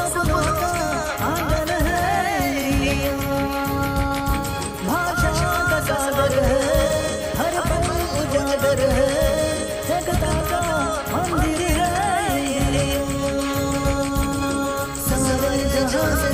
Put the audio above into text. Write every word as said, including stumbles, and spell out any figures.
सपनों का आंगन है, भाषा का सागर है, हर पल उजागर है, जगता का मंदिर है, सारे जहां से